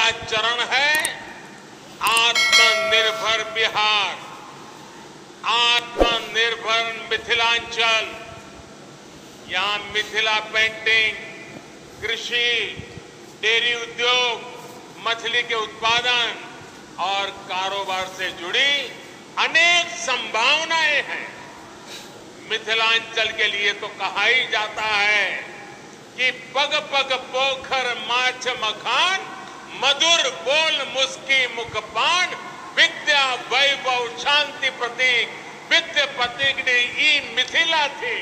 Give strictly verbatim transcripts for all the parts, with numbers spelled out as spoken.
पहला चरण है आत्मनिर्भर बिहार, आत्मनिर्भर मिथिलांचल। यहां मिथिला पेंटिंग, कृषि, डेयरी उद्योग, मछली के उत्पादन और कारोबार से जुड़ी अनेक संभावनाएं हैं। मिथिलांचल के लिए तो कहा ही जाता है कि पग पग पोखर माछ मखान, मधुर बोल मुस्की मुखपान, विद्या वैभव शांति प्रतीक, विद्या प्रतीक ई मिथिला थी।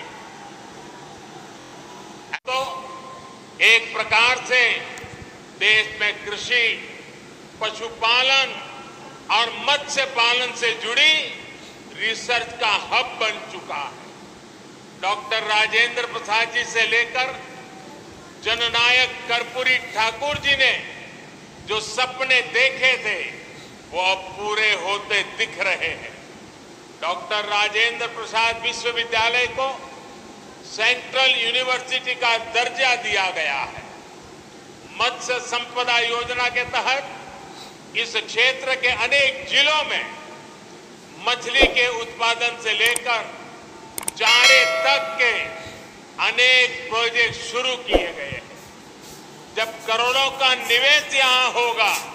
तो एक प्रकार से देश में कृषि, पशुपालन और मत्स्य पालन से जुड़ी रिसर्च का हब बन चुका है। डॉक्टर राजेंद्र प्रसाद जी से लेकर जननायक कर्पूरी ठाकुर जी ने जो सपने देखे थे वो अब पूरे होते दिख रहे हैं। डॉक्टर राजेंद्र प्रसाद विश्वविद्यालय को सेंट्रल यूनिवर्सिटी का दर्जा दिया गया है। मत्स्य संपदा योजना के तहत इस क्षेत्र के अनेक जिलों में मछली के उत्पादन से लेकर चारे तक के अनेक प्रोजेक्ट शुरू किए गए हैं। जब करोड़ों का निवेश यहां होगा